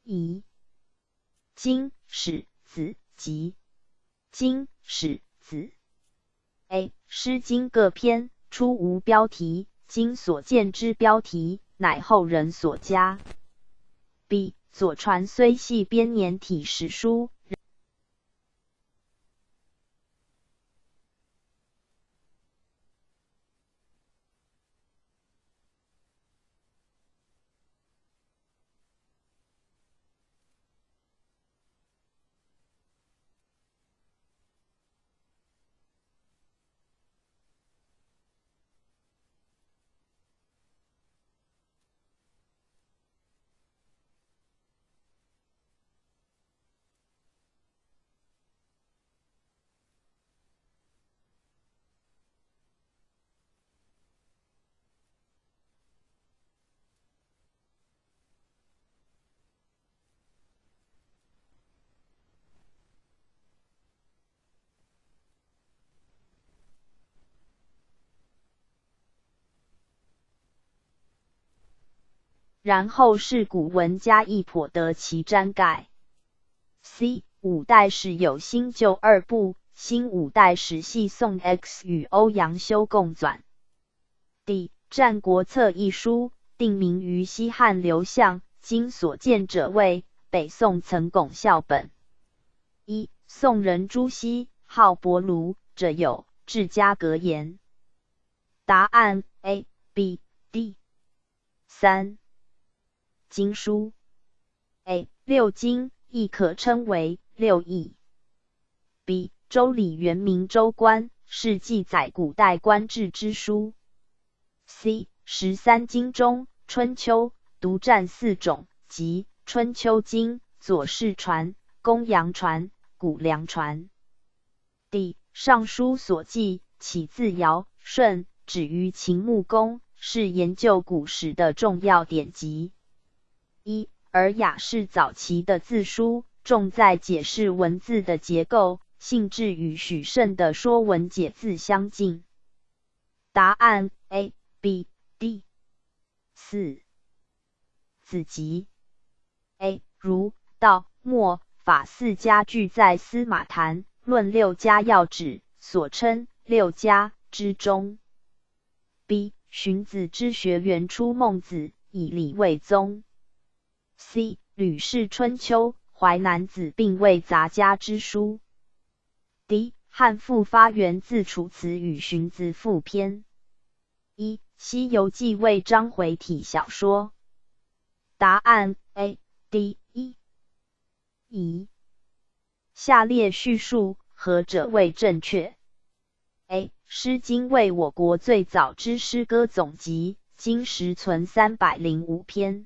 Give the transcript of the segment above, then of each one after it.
乙经史子集经史子 A 诗经各篇初无标题，今所见之标题乃后人所加。 B 左传虽系编年体史书，然后是古文加一颇得其瞻盖。 C 五代史有新旧二部，新五代史系宋 X 与欧阳修共纂。 D 战国策一书定名于西汉刘向，今所见者为北宋岑巩校本。一宋人朱熹号伯庐者有治家格言。答案 A、B、D。 3经书 A 六经亦可称为六艺。 B 周礼原名周官，是记载古代官制之书。 C 13经中春秋独占4种，即春秋经、左氏传、公羊传、谷梁传。 D 尚书所记起自尧舜，止于秦穆公，是研究古史的重要典籍。一而雅士早期的字书重在解释文字的结构，性质与许慎的《说文解字》相近。答案 A、B、D。 4子集 A 儒、道、墨、法4家聚在司马谈，论6家要旨，所称6家之中。 B 荀子之学源出孟子，以礼为宗。 C 吕氏春秋、淮南子并为杂家之书。 D 汉赋发源自楚辞与荀子赋篇。一西游记为章回体小说。答案 A、D、E。 乙下列叙述何者为正确？ A 诗经为我国最早之诗歌总集，今实存305篇。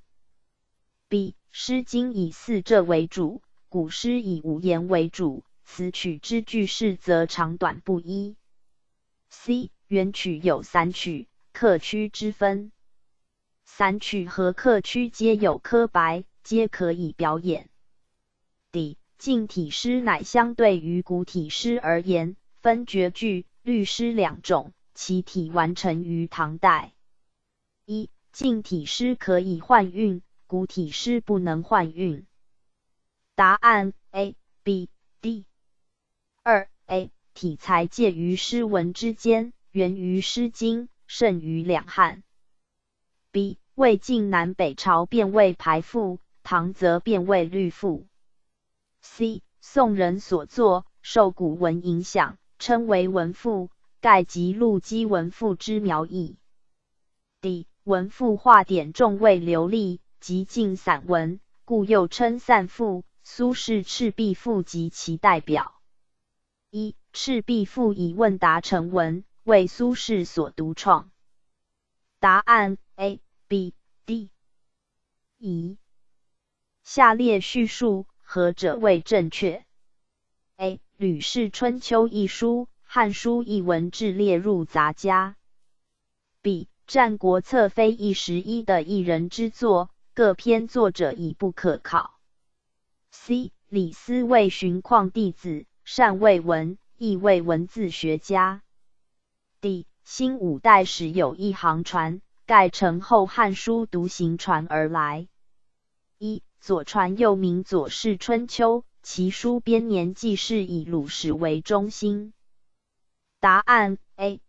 B 诗经以4仄为主，古诗以5言为主，词曲之句式则长短不一。 C 元曲有散曲、客曲之分，散曲和客曲皆有刻白，皆可以表演。 D 近体诗乃相对于古体诗而言，分绝句、律诗2种，其体完成于唐代。一近体诗可以换韵，古体诗不能换韵。答案 A、B、D。 2 A 体裁介于诗文之间，源于诗经，盛于两汉。 B 魏晋南北朝变为排赋，唐则变为律赋。 C 宋人所作，受古文影响，称为文赋，盖即陆机文赋之苗裔。 D 文赋画点重为流利，极近散文，故又称散赋。苏轼《赤壁赋》及其代表。一《赤壁赋》以问答成文，为苏轼所独创。答案 A、B、D。 乙下列叙述何者为正确？ A 吕氏春秋一书，汉书艺文志列入杂家。 B 战国策非一时一的一人之作，各篇作者已不可考。 C 李斯为荀况弟子，善为文，亦为文字学家。 D 新五代史有一行传，盖承后汉书独行传而来。一左传又名左氏春秋，其书编年记事以鲁史为中心。答案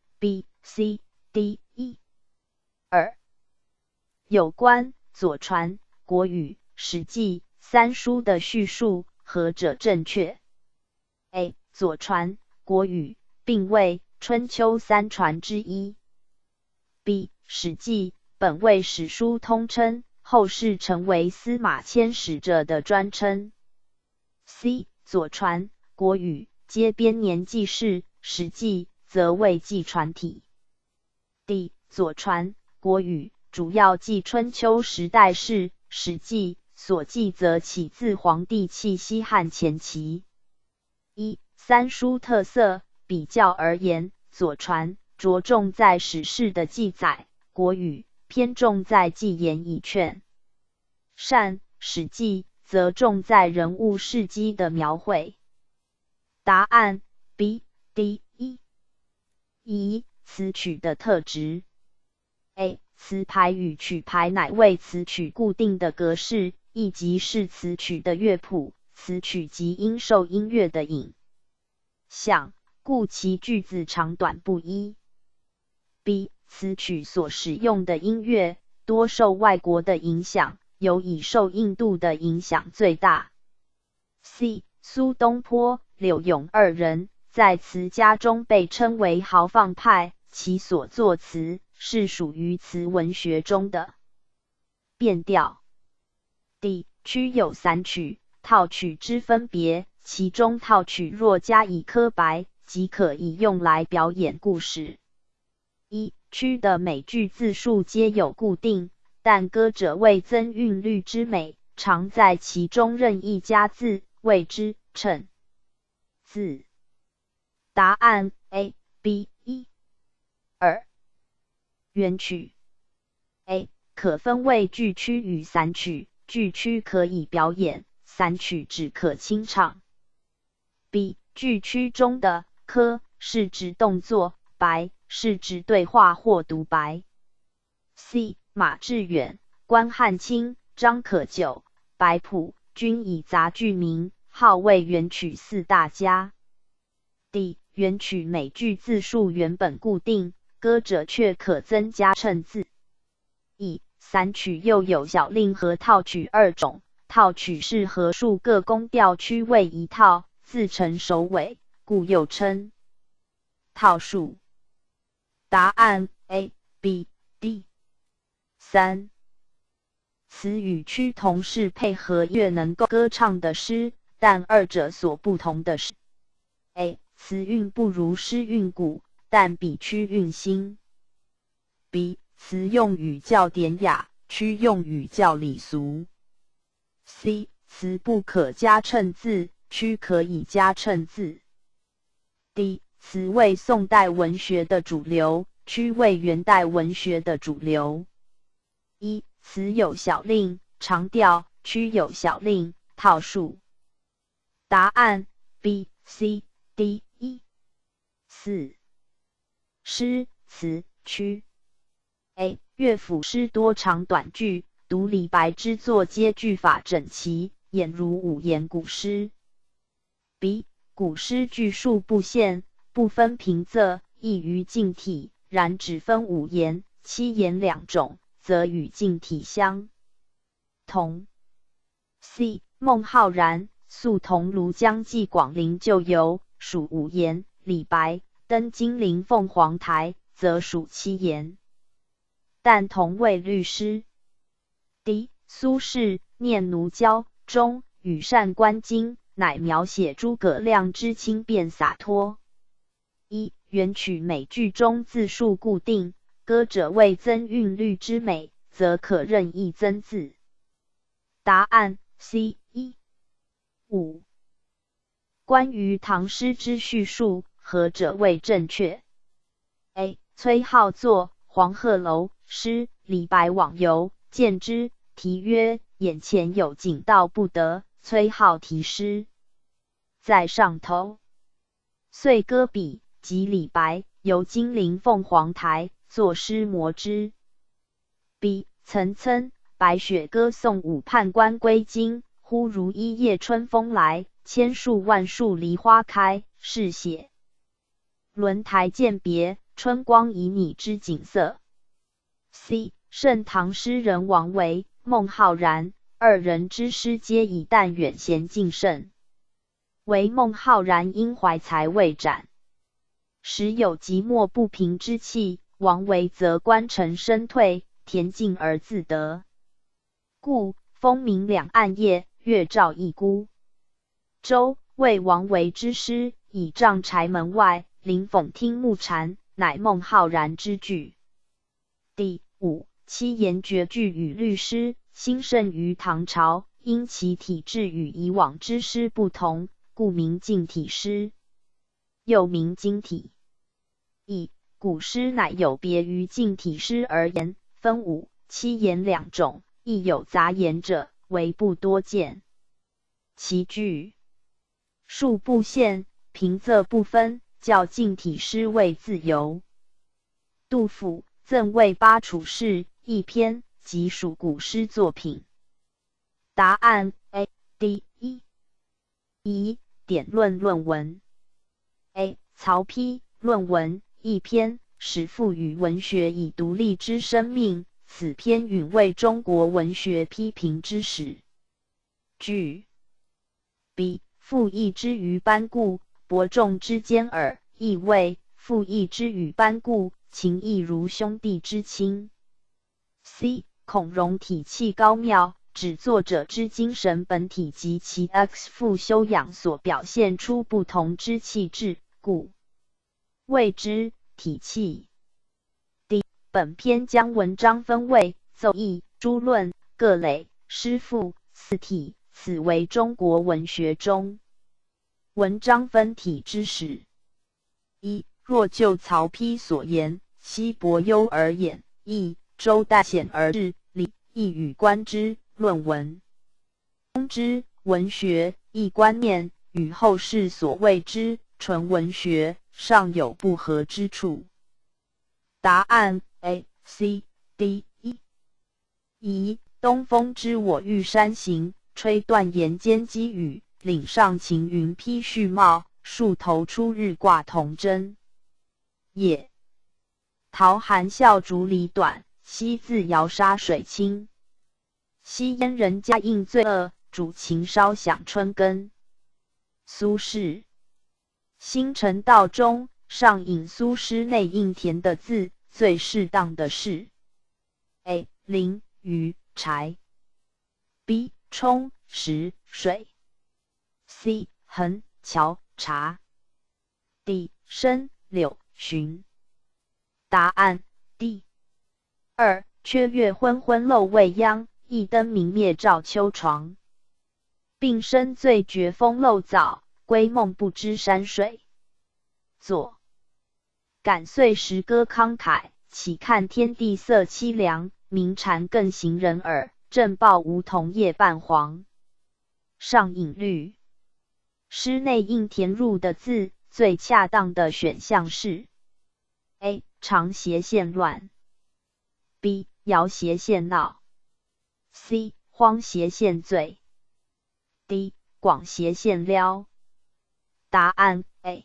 A、B、C、D、E。2. 有关左传、国语、史记三书的叙述，何者正确 ？A. 左传、国语并为春秋三传之一。B. 史记本为史书通称，后世成为司马迁使者的专称。C. 左传、国语皆编年记事，史记则为纪传体。D. 左传、国语主要记春秋时代事，史记所记则起自黄帝气西汉前期。三书特色比较而言，左传着重在史事的记载，国语偏重在记言以劝善，史记则重在人物事迹的描绘。答案 B、D、E。一、词曲的特质。A. 词牌与曲牌乃为词曲固定的格式，亦即是词曲的乐谱，词曲即应受音乐的影响，故其句子长短不一。B. 词曲所使用的音乐多受外国的影响，尤以受印度的影响最大。C. 苏东坡、柳永二人在词家中被称为豪放派，其所作词是属于词文学中的变调。D. 曲有散曲、套曲之分别，其中套曲若加以刻白，即可以用来表演故事。曲的每句字数皆有固定，但歌者为增韵律之美，常在其中任意加字，谓之衬字。答案 A、B、E。2. 元曲。A. 可分为句曲与散曲，句曲可以表演，散曲只可清唱。B. 句曲中的科是指动作，白是指对话或独白。C. 马致远、关汉卿、张可久、白朴均以杂句名号为元曲四大家。D. 元曲每句字数原本固定，歌者却可增加衬字。E. 散曲又有小令和套曲二种，套曲是和数个宫调曲为一套，自成首尾，故又称套数。答案 A、B、D。3. 词与曲同是配合乐能够歌唱的诗，但二者所不同的是 A. 词韵不如诗韵古，但比曲韵新。B. 词用语较典雅，曲用语较礼俗。C. 词不可加衬字，曲可以加衬字。D. 词为宋代文学的主流，曲为元代文学的主流。一、词有小令、长调，曲有小令、套数。答案 B、C、D、E。4. 诗、词、曲。A. 乐府诗多长短句，读李白之作皆句法整齐，俨如五言古诗。B. 古诗句数不限，不分平仄，易于近体，然只分五言、七言两种，则与近体相同。C. 孟浩然、宿桐庐江记广陵旧游，属五言；李白登金陵凤凰台，则属七言，但同为律诗。D. 苏轼念奴娇中羽扇纶巾，乃描写诸葛亮之轻便洒脱。一、元曲每句中字数固定，歌者为增韵律之美，则可任意增字。答案 C、E。5. 关于唐诗之叙述，何者为正确 ？A. 崔颢作《黄鹤楼》诗，李白往游，见之，题曰：“眼前有景道不得。”崔颢题诗在上头，遂搁笔，即李白游金陵凤凰台，作诗摹之。B. 岑参白雪歌送武判官归京，忽如一夜春风来，千树万树梨花开。是写轮台饯别，春光旖旎之景色。C. 盛唐诗人王维、孟浩然二人之诗皆以淡远娴静胜，唯孟浩然因怀才未展，时有寂寞不平之气；王维则官臣身退，恬静而自得。故风明两岸夜，月照一孤舟。谓王维之诗，倚杖柴门外，临讽听暮蝉，乃孟浩然之句。第5、七言绝句与律诗，兴盛于唐朝，因其体制与以往之诗不同，故名近体诗，又名经体。古诗乃有别于近体诗而言，分5、七言两种，亦有杂言者，唯不多见。其句数不限，平仄不分，较近体诗味自由。杜甫赠卫八处士一篇，即属古诗作品。答案 A、D、1。1. 典论论文 A. 曹丕论文一篇，始赋予文学以独立之生命，此篇允为中国文学批评之始。句 B. 赋役之于班固，伯仲之间耳，意谓赋役之与班固，情义如兄弟之亲。C. 孔融体气高妙，指作者之精神本体及其 X 复修养所表现出不同之气质，故谓之体气。D. 本篇将文章分为奏议、诸论、各类、诗赋4体，此为中国文学中文章分体之始。1. 若就曹丕所言，奚伯优而言，亦周代显而治理，一语观之，论文通之文学一观念，与后世所谓之纯文学尚有不合之处。答案 A、C、D、1。1. 东风知我欲山行，吹断岩间积雨，岭上晴云披絮帽，树头出日挂铜针。也。陶含笑竹里短，西自遥沙水清。西燕人家应罪恶，主情稍响春耕。苏轼。星辰道中，上引苏诗内应填的字，最适当的是 A. 林、鱼、柴 B. 冲、石、水 C. 横、桥、茶 D. 参、柳、寻。答案 D。2. 缺月昏昏漏未央，一灯明灭照秋床。病深醉觉风漏早，归梦不知山水。左。感岁时歌慷慨，岂看天地色凄凉，鸣蝉更行人耳，正报梧桐叶半黄。上引律。诗内应填入的字，最恰当的选项是 A. 长斜线乱 B. 摇斜线闹 C. 荒斜线醉 D. 广斜线撩。答案 A。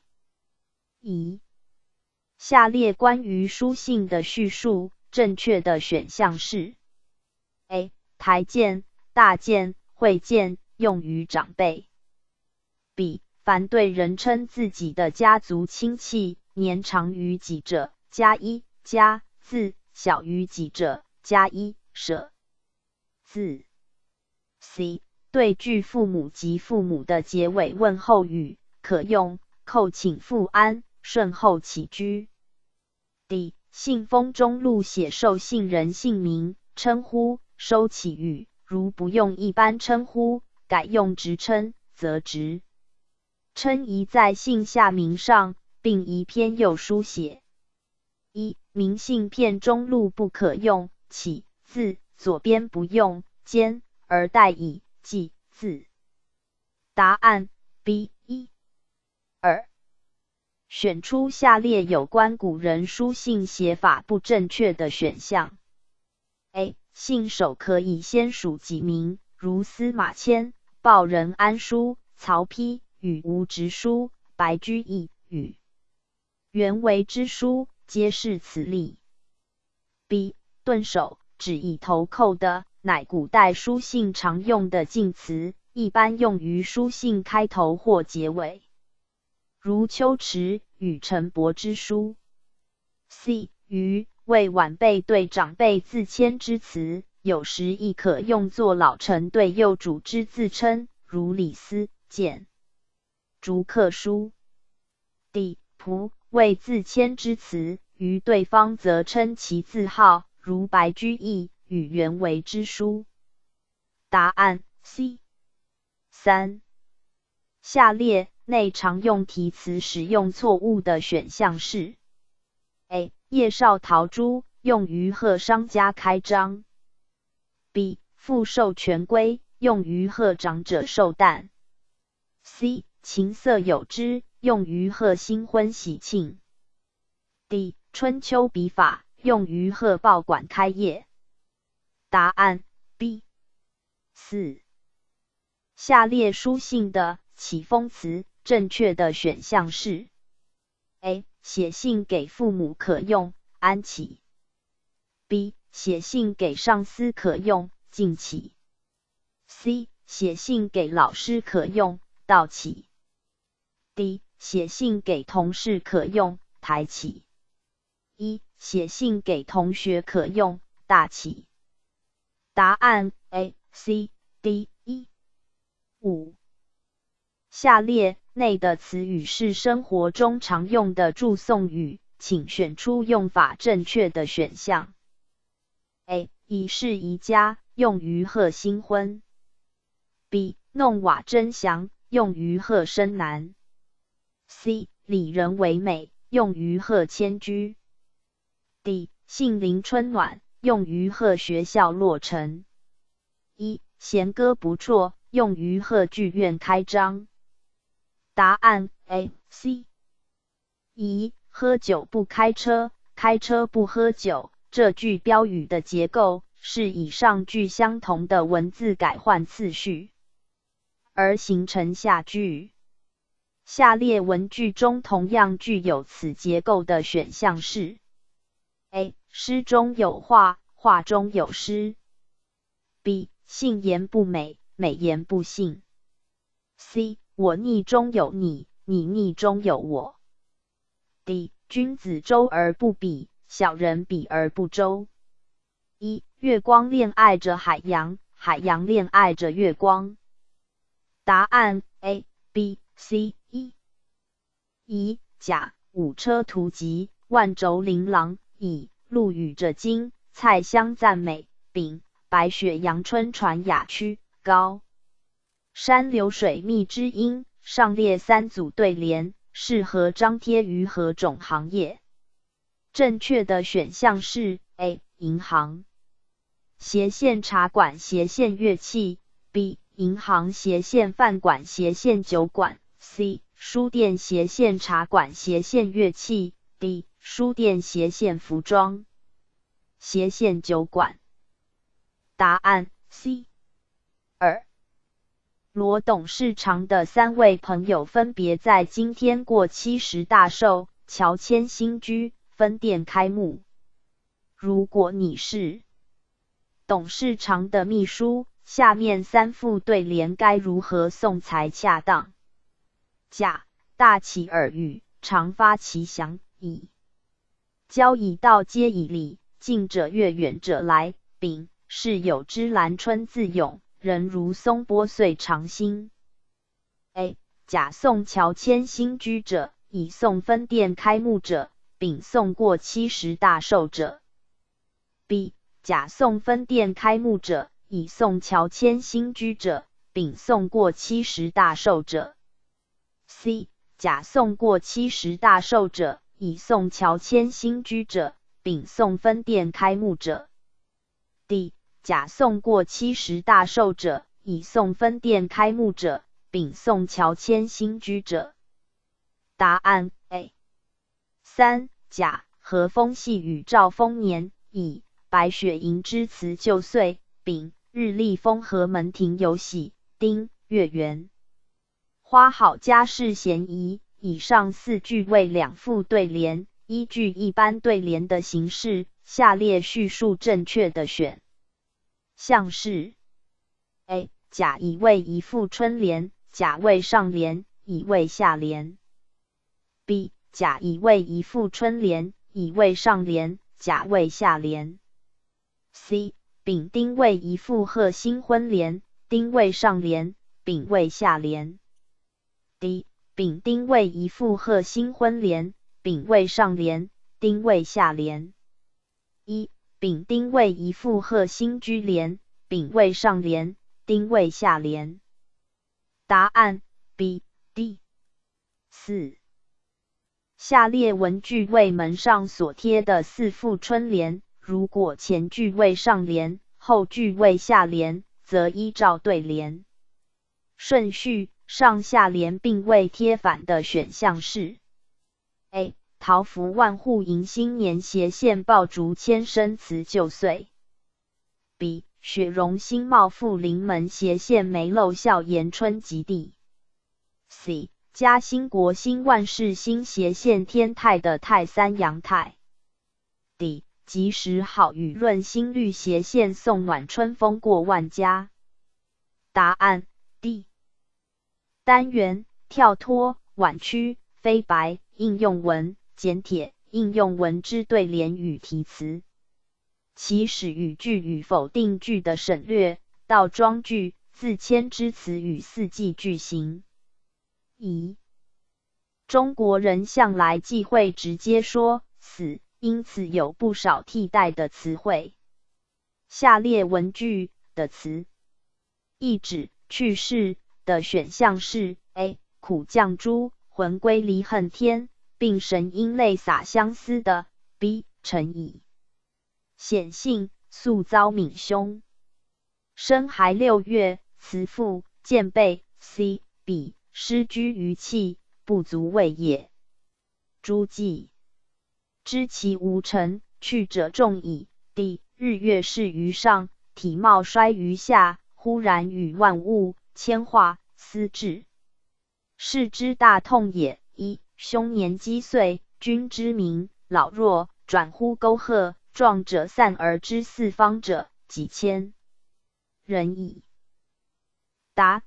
下列关于书信的叙述，正确的选项是 A. 台谏、大谏、会谏，用于长辈 B. 凡对人称自己的家族亲戚年长于己者，加一加字，小于己者，加一舍字。C. 对拒父母及父母的结尾问候语，可用叩请复安，顺后起居。D. 信封中录写受信人姓名、称呼、收起语，如不用一般称呼，改用职称，则职称宜在信下名上，并宜偏右书写。1. 明信片中录不可用起字，左边不用兼，而代以记字。答案 B。1、2。选出下列有关古人书信写法不正确的选项。 A. 信手可以先属己名，如司马迁、报任安书、曹丕与吴直书、白居易与袁维之书，皆是此例。B. 顿首指以头扣的，乃古代书信常用的敬词，一般用于书信开头或结尾，如秋池与陈伯之书。C. 于为晚辈对长辈自谦之词，有时亦可用作老臣对幼主之自称，如李斯简逐客书。D. 仆为自谦之词，于对方则称其字号，如白居易与袁维之书。答案 C。3. 下列内常用题词使用错误的选项是 A. 叶绍陶朱用于贺商家开张。 B. 复授权规用于贺长者寿诞。 C. 琴瑟友之用于贺新婚喜庆。 D. 春秋笔法用于贺报馆开业。答案 B。 4. 下列书信的起封词正确的选项是 A. 写信给父母可用，安启。 B. 写信给上司可用，敬启。 C. 写信给老师可用，道启。 D. 写信给同事可用，抬启。 E. 写信给同学可用，大启。答案 A、C、D、E。 5. 下列内的词语是生活中常用的祝颂语，请选出用法正确的选项。 A. 以示宜家，用于贺新婚。 B. 弄瓦真祥，用于贺生男。 C. 礼人为美，用于贺迁居。 D. 杏林春暖，用于贺学校落成。 E. 弦歌不辍，用于贺剧院开张。答案 A、C。 疑喝酒不开车，开车不喝酒，这句标语的结构是以上句相同的文字改换次序而形成下句。下列文句中同样具有此结构的选项是 A. 诗中有画，画中有诗。 B. 信言不美，美言不信。 C. 我逆中有你，你逆中有我。 D. 君子周而不比，小人比而不周。 1. 月光恋爱着海洋，海洋恋爱着月光。答案 A、B、C、E。 乙甲五车图集，万轴琳琅。乙陆羽着金，蔡襄赞美。丙白雪阳春传雅曲，高山流水觅知音。上列三组对联适合张贴于何种行业？正确的选项是 A. 银行。斜线茶馆，斜线乐器。 B. 银行斜线饭馆，斜线酒馆。 C. 书店斜线茶馆，斜线乐器。 D. 书店斜线服装，斜线酒馆。答案 C。 2. 罗董事长的3位朋友分别在今天过70大寿，乔迁新居，分店开幕。如果你是董事长的秘书，下面3副对联该如何送才恰当？甲大起耳语，常发其祥。乙交以道，皆以礼，近者悦，远者来。丙是有之兰春自咏，人如松波岁长新。 A. 甲送乔迁新居者，乙送分店开幕者，丙送过70大寿者。 B. 甲送分店开幕者，乙送乔迁新居者，丙送过70大寿者。 C. 甲送过70大寿者，乙送乔迁新居者，丙送分店开幕者。 D. 甲送过70大寿者，乙送分店开幕者，丙送乔迁新居者。答案 A。 3. 甲和风细雨兆丰年，乙白雪莹之辞旧岁，丙日历丰和门庭有喜，丁月圆。花好家事嫌疑。以上4句为两副对联，依据一般对联的形式，下列叙述正确的选项是 A. 甲乙为一副春联，甲为上联，乙为下联。B. 甲乙为一副春联，乙为上联，甲为下联。C. 丙丁为一副贺新婚联，丁为上联，丙为下联。D. 丙丁为一副贺新婚联，丙为上联，丁为下联。1. 丙丁为一副贺新居联，丙为上联，丁为下联。答案 B、D。4. 下列文句为门上所贴的4副春联，如果前句为上联，后句为下联，则依照对联顺序，上下联并未贴反的选项是 A. 桃符万户迎新年，斜线爆竹千声辞旧岁。 B. 雪融新貌富临门，斜线眉漏笑言春及第。 C. 嘉兴国兴万事兴，斜线天泰的泰三阳泰。 D. 及时好雨润心绿，斜线送暖春风过万家。答案 D。单元跳脱、婉曲、飞白、应用文、简帖、应用文之对联与题词。起始语句与否定句的省略，到庄句、自谦之词与四季句型。中国人向来忌讳直接说死，因此有不少替代的词汇。下列文句的词意指去世的选项是 A. 苦绛珠，魂归离恨天，病神因泪洒相思的。 B. 臣以显性，素遭悯凶，生还6月，慈父见备。 C. B. 失居于气，不足为也。诸暨知其无成，去者众矣。 D. 日月逝于上，体貌衰于下，忽然与万物牵化思治，是之大痛也。 1. 凶年积岁，君之名老弱，转乎沟壑，壮者散而知四方者，几千人矣。答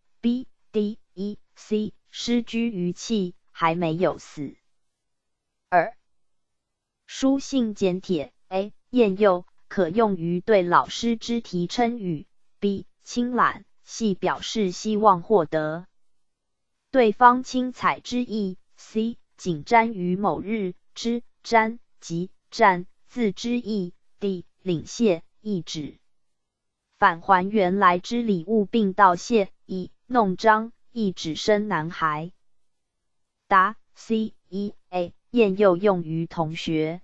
A、B、D、E、C。 失居于气，还没有死。2. 书信简帖 A. 晏幼，可用于对老师之提称语。 B. 轻懒，系表示希望获得对方亲采之意。 C. 仅瞻于某日，之瞻即战字之意。 D. 领谢，意指返还原来之礼物并道谢。 E. 弄璋，意指生男孩。答 C、E、A。 晏幼用于同学。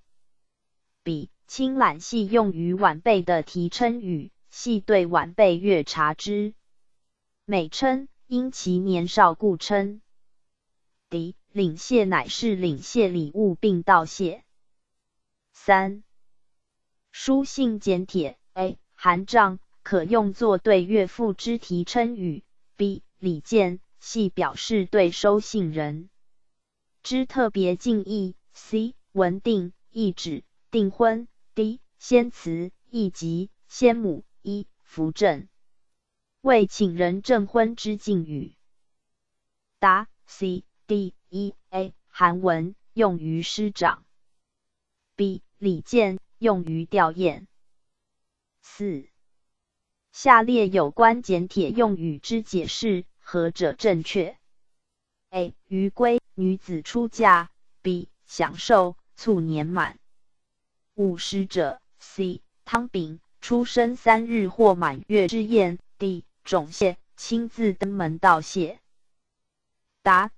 B. 轻懒系用于晚辈的提称语，系对晚辈阅察之美称，因其年少故称。 D. 领谢乃是领谢礼物并道谢。3. 书信简帖 A. 函杖，可用作对岳父之提称语。 B. 礼见，系表示对收信人之特别敬意。 C. 文定，意指订婚。 D. 先辞，意即先母。 E. 扶正，为请人证婚之敬语。答 C、D、E、A。 函文，用于师长。 B. 礼见，用于吊唁。4. 下列有关简帖用语之解释，何者正确？ A. 余归，女子出嫁。 B. 享寿，卒年满。务失者。 C. 汤丙，出生3日或满月之宴。 D. 种谢，亲自登门道谢。答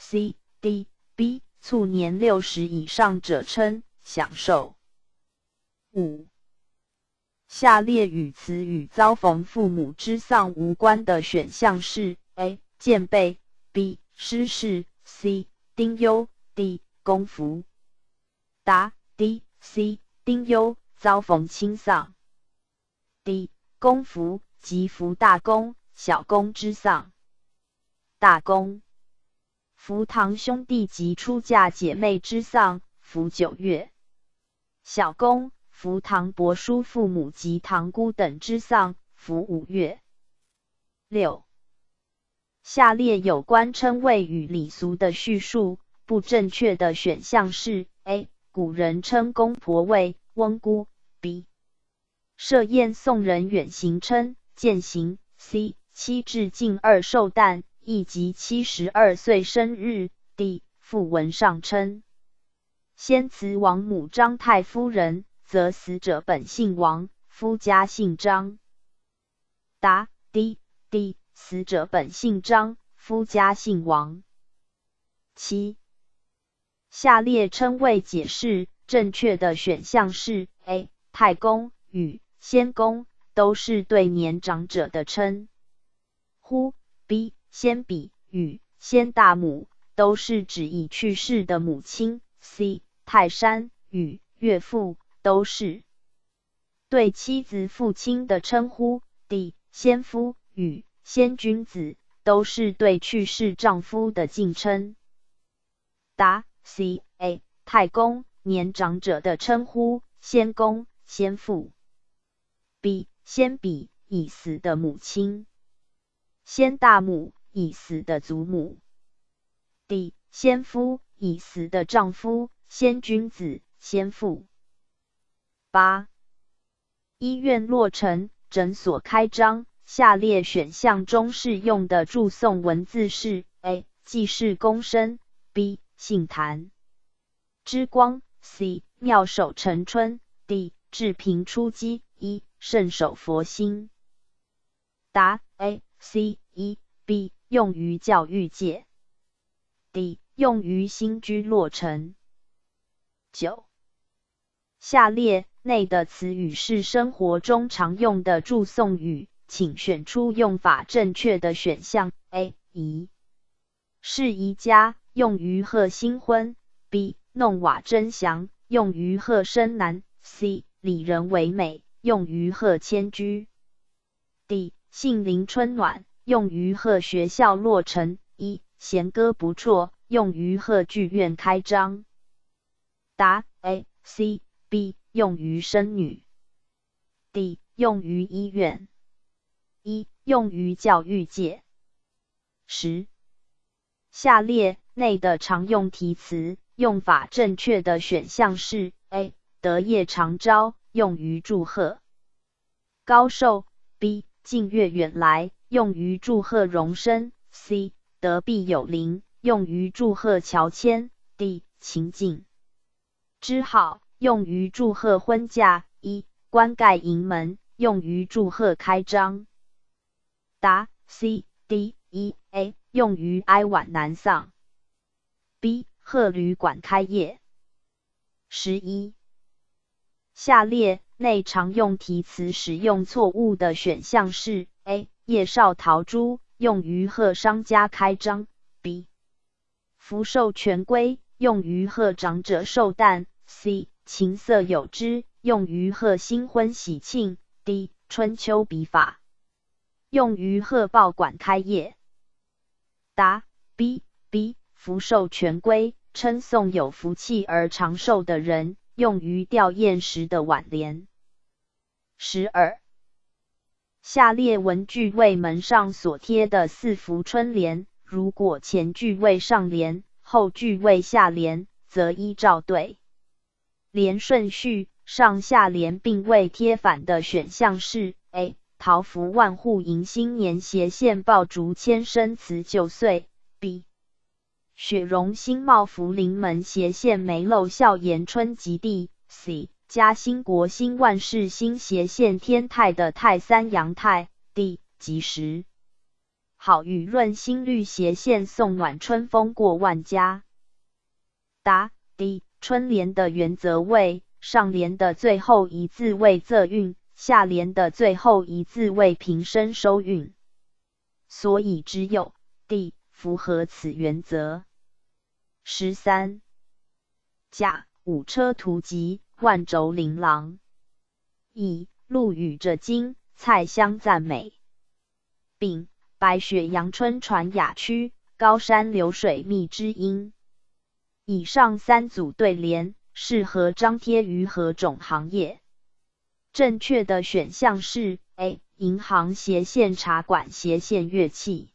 A、C、D、B。 卒年60以上者称享寿。5. 下列语词与遭逢父母之丧无关的选项是 A. 见备。 B. 失事。 C. 丁忧。 D. 公服。答 D、C。丁忧遭逢亲丧。D. 公服即服大公、小公之丧。大公服堂兄弟及出嫁姐妹之丧，服9月。小公服堂伯叔父母及堂姑等之丧，服5月。6. 下列有关称谓与礼俗的叙述，不正确的选项是 A. 古人称公婆为翁姑 B. 设宴送人远行称饯行 C. 妻至近2寿诞亦及72岁生日 D. 附文上称。先慈王母张太夫人，则死者本姓王，夫家姓张。答 D. 死者本姓张，夫家姓王。7. 下列称谓解释正确的选项是 A. 太公与先公都是对年长者的称呼。 B. 先比与先大母都是指已去世的母亲。 C. 泰山与岳父都是对妻子父亲的称呼。 D. 先夫与先君子都是对去世丈夫的敬称。答 C. A. 太公年长者的称呼，先公先父。 B. 先比已死的母亲，先大母已死的祖母。 D. 先夫已死的丈夫，先君子先父。8. 医院落成，诊所开张，下列选项中适用的祝颂文字是 A. 祭祀公生 B. 杏坛之光 C. 妙手成春 D. 治贫出击 E. 圣守佛心。答 A, C, E, B 用于教育界。D 用于新居落成。9. 下列内的词语是生活中常用的祝颂语，请选出用法正确的选项。A 宜是宜家，用于贺新婚。B 弄瓦真祥，用于贺生男。C 礼人为美，用于贺迁居。D 杏林春暖，用于贺学校落成。E 弦歌不辍，用于贺剧院开张。答 A, C, B 用于生女。D 用于医院。E 用于教育界。10. 下列内的常用题词，用法正确的选项是 A. 得业长招，用于祝贺高寿。 B. 近月远来，用于祝贺荣升。 C. 得必有灵，用于祝贺乔迁。 D. 情景之好，用于祝贺婚嫁。 E. 冠盖迎门，用于祝贺开张。答 C, D, E, A 用于哀婉难丧。 B. 贺旅馆开业。11. 下列内常用题词使用错误的选项是 A. 叶绍陶朱，用于贺商家开张。 B. 福寿全归，用于贺长者寿诞。 C. 琴瑟友之，用于贺新婚喜庆。 D. 春秋笔法，用于贺报馆开业。答 B, B 福寿全归，称颂有福气而长寿的人，用于吊唁时的挽联。12. 下列文句为门上所贴的4幅春联，如果前句为上联，后句为下联，则依照对联顺序，上下联并未贴反的选项是 A. 桃符万户迎新年，斜线爆竹千声辞旧岁。 B. 雪融新茂福临门，斜线梅漏笑颜春及第。 C. 嘉兴国兴万事兴，斜线天泰的泰三阳泰。 D. 吉时好雨润心绿，斜线送暖春风过万家。答 D. 春联的原则为上联的最后一字为仄韵，下联的最后一字为平声收韵，所以只有 D 符合此原则。13. 甲午车图集，万轴琳琅。 乙陆羽者今，蔡相赞美。丙白雪阳春传雅曲，高山流水觅知音。以上三组对联适合张贴于何种行业？正确的选项是 A. 银行斜线茶馆斜线乐器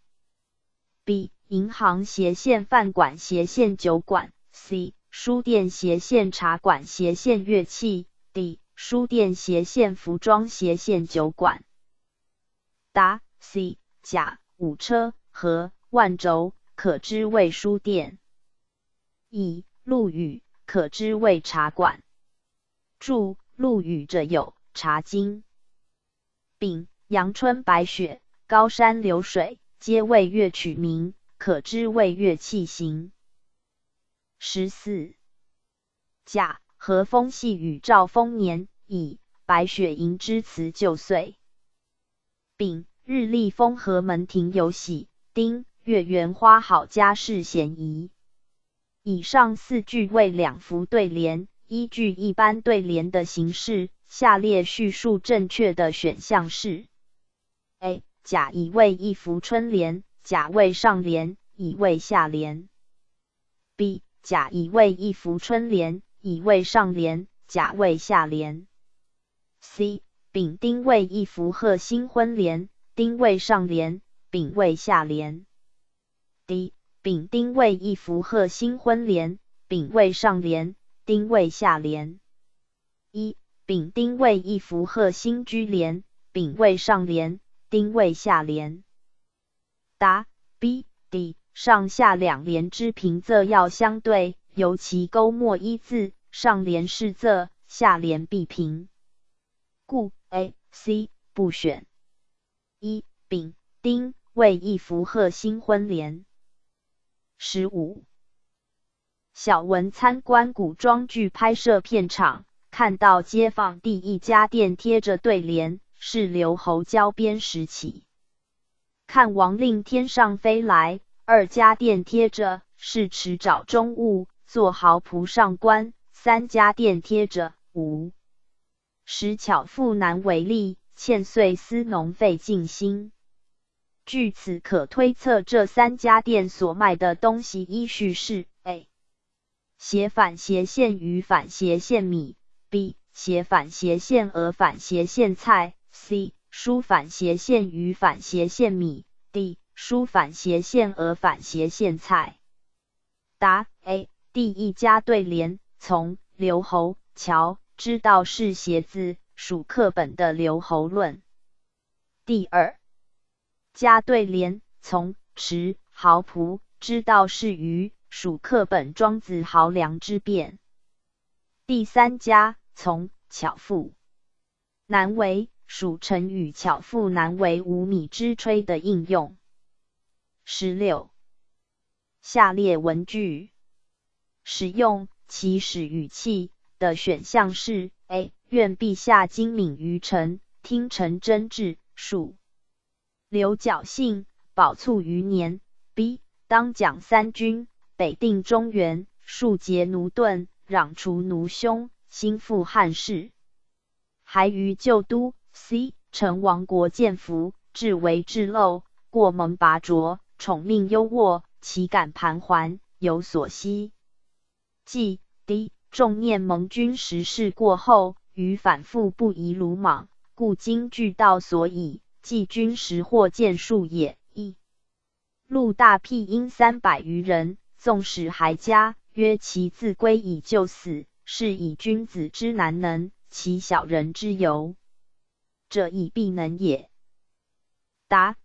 B. 银行斜线饭馆斜线酒馆 C. 书店斜线茶馆斜线乐器 D. 书店斜线服装斜线酒馆。答 C. 甲五车和万轴可知为书店。乙陆羽可知为茶馆。注陆羽者有茶经。丙阳春白雪高山流水皆为乐曲名，可知为乐器形。14甲和风细雨兆丰年，乙白雪迎之辞旧岁。丙日丽风和门庭有喜，丁月圆花好家事闲宜。以上四句为两幅对联，依据一般对联的形式，下列叙述正确的选项是 A. 甲乙为一幅春联，甲为上联，乙为下联。B. 甲乙为一幅春联，乙为上联，甲为下联。C. 丙丁为一幅贺新婚联，丁为上联，丙为下联。D. 丙丁为一幅贺新婚联，丙为上联，丁为下联。一丙丁为一幅贺新居联，丙为上联，丁为下联。答 B、D 上下两联之平仄要相对，由其勾墨一字，上联是仄，下联必平。故 A、C 不选。一丙丁为一幅贺新婚联。15小文参观古装剧拍摄片场，看到街坊第一家店贴着对联，是刘侯交鞭时起。看王令天上飞来，二家店贴着是迟早中物，做豪仆上官，三家店贴着无使巧妇难为力，欠岁丝农费尽心。据此可推测这三家店所卖的东西依序是 A. 斜反斜线鱼反斜线米 B. 斜反斜线鹅反斜线菜 C. 书反斜线鱼反斜线米 D. 书反斜线鹅反斜线菜。答 A. 第一家对联从刘侯乔知道是鞋子，属课本的刘侯论。第二家对联从迟豪仆知道是鱼，属课本庄子豪良之辩。第三家从巧妇难为，属成语巧妇难为无米之炊的应用。16下列文句使用起始语气的选项是 A. 愿陛下精敏于臣，听臣真治，恕留侥幸，保卒余年。B. 当奖三军，北定中原，庶竭奴钝，攘除奴凶，兴复汉室，还于旧都。C. 成亡国建福，至为至陋，过蒙拔擢，宠命优渥，岂敢盘桓，有所惜。即 D. 重念盟军时事过后，于反复不宜鲁莽，故今俱道所以，即军时获见数也。一陆大辟因300余人，纵使还家，曰其自归以就死，是以君子之难能，其小人之尤，者亦必能也。答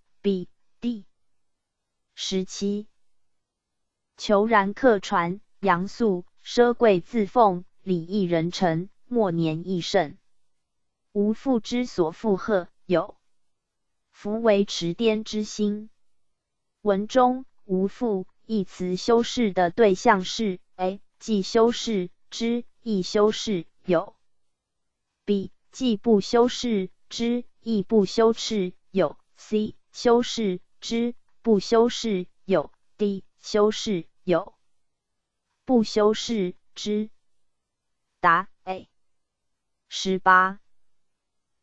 A、B、D。17虬髯客船，杨素奢贵自奉，礼义人臣，莫年益盛。吾父之所负荷，有夫为持颠之心。文中吾父一词修饰的对象是 A. 既修饰之，亦修饰有。B. 既不修饰之，亦不修饰有。C. 修饰之，不修饰有。D. 修饰有，不修饰之。答 A。18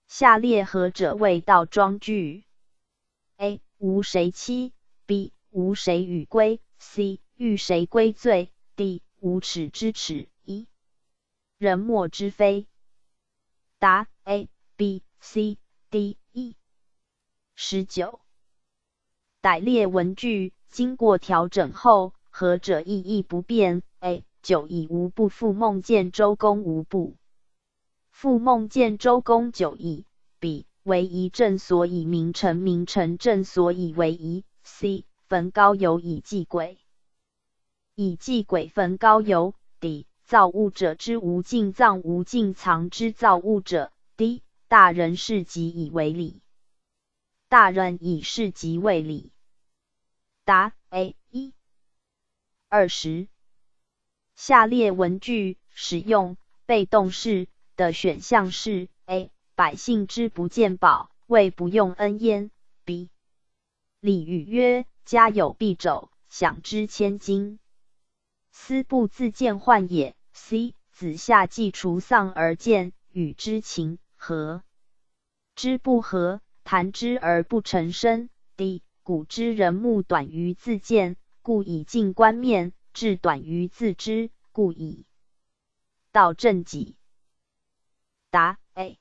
下列何者谓道庄句 ？A. 无谁欺 B. 无谁与归 C. 欲谁归罪 D. 无耻之耻 E. 人莫之非。答 A, B, C, D, E。19. 逮列文句经过调整后，何者意义不变 ？A. 久矣无不复梦见周公无不。复梦见周公久矣。B. 为夷正所以名臣，名臣正所以为夷。C. 焚高邮以祭鬼。以祭鬼焚高邮。D. 造物者之无尽藏，无尽藏之造物者。D. 大人事即以为礼。大人以事即为礼。答 A 1。20. 下列文句使用被动式的选项是 A. 百姓之不见宝，谓不用恩焉。B. 礼语曰：家有敝帚，享之千金，斯不自见患也。C. 子夏既除丧而见，与之情和之不和，谈之而不成声。D. 古之人目短于自见，故以静观面；志短于自知，故以道正己。答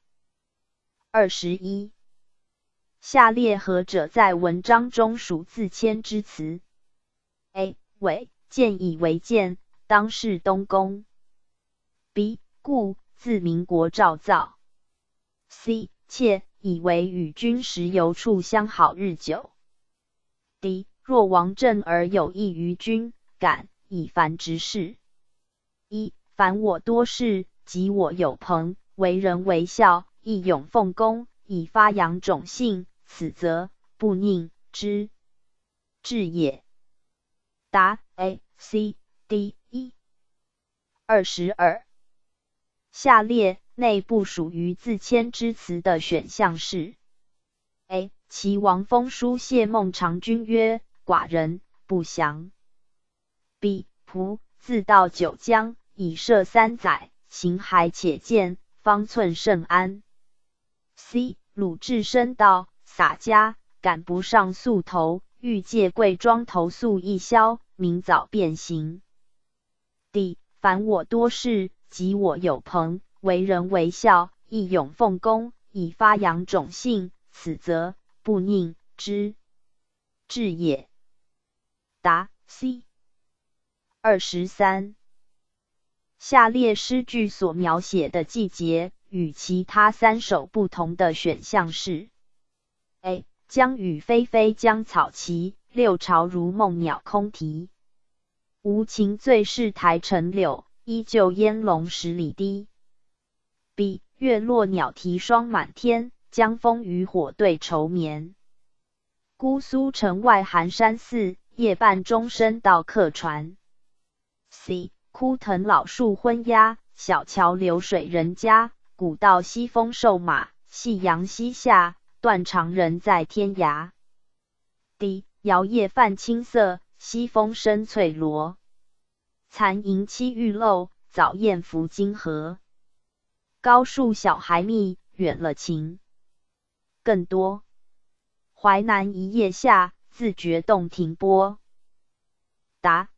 A。21. 下列何者在文章中属自谦之词 ？A. 为见以为见，当世东宫。B. 故自民国赵造。C. 妾以为与君时游处相好日久。D. 若王政而有益于君，敢以凡之事。1. 凡我多事，及我有朋，为人为孝，义勇奉公，以发扬种性，此则不佞之至也。答 A, C, D, E。22. 下列内不属于自谦之词的选项是 A. 齐王封书谢孟尝君曰：寡人不祥。B. 仆自到九江，以涉3载，行还且见，方寸甚安。C. 鲁智深道：洒家，赶不上宿头，欲借贵庄投宿一宵，明早便行。D. 凡我多事，及我有朋，为人为孝，义勇奉公，以发扬种性，此则不佞之至也。答 C。23. 下列诗句所描写的季节与其他3首不同的选项是 A. 江雨霏霏江草齐，六朝如梦鸟空啼。无情最是台城柳，依旧烟笼10里堤。B. 月落鸟啼霜满天，江枫渔火对愁眠。姑苏城外寒山寺，夜半钟声到客船。C. 枯藤老树昏鸦，小桥流水人家，古道西风瘦马，夕阳西下，断肠人在天涯。D. 摇曳泛青色，西风生翠萝。残萤栖玉漏，早雁伏金河。高树小孩密，远了情更多。淮南一夜下，自觉洞庭波。答